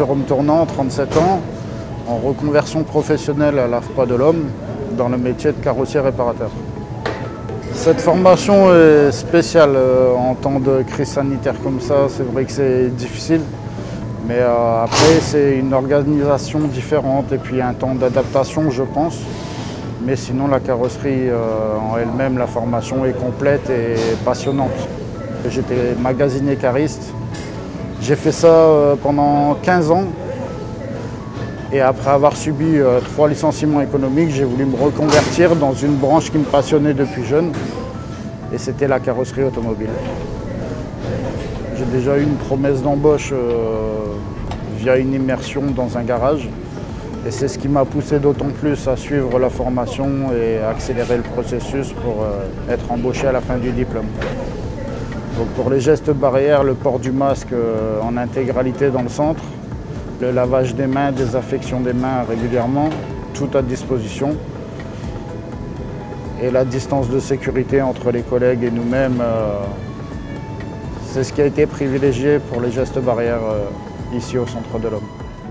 Jérôme Tournant, 37 ans, en reconversion professionnelle à l'AFPA de l'Homme, dans le métier de carrossier réparateur. Cette formation est spéciale en temps de crise sanitaire comme ça, c'est vrai que c'est difficile. Mais après, c'est une organisation différente et puis un temps d'adaptation, je pense. Mais sinon, la carrosserie en elle-même, la formation est complète et passionnante. J'étais magasinier cariste. J'ai fait ça pendant 15 ans. Et après avoir subi 3 licenciements économiques, j'ai voulu me reconvertir dans une branche qui me passionnait depuis jeune. Et c'était la carrosserie automobile. J'ai déjà eu une promesse d'embauche via une immersion dans un garage. Et c'est ce qui m'a poussé d'autant plus à suivre la formation et accélérer le processus pour être embauché à la fin du diplôme. Donc pour les gestes barrières, le port du masque en intégralité dans le centre, le lavage des mains, désinfection des mains régulièrement, tout à disposition. Et la distance de sécurité entre les collègues et nous-mêmes, c'est ce qui a été privilégié pour les gestes barrières ici au Centre de l'Homme.